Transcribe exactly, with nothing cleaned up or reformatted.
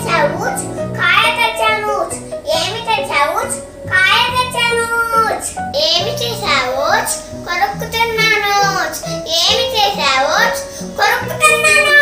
తెచ్చావు? కాయ తెచ్చాను. ఏమి తెచ్చావు? కాయ తెచ్చాను. ఏమి చేశావు? కొరుకుతున్నాను. ఏమి చేశావు? కొరుకుతున్నాను.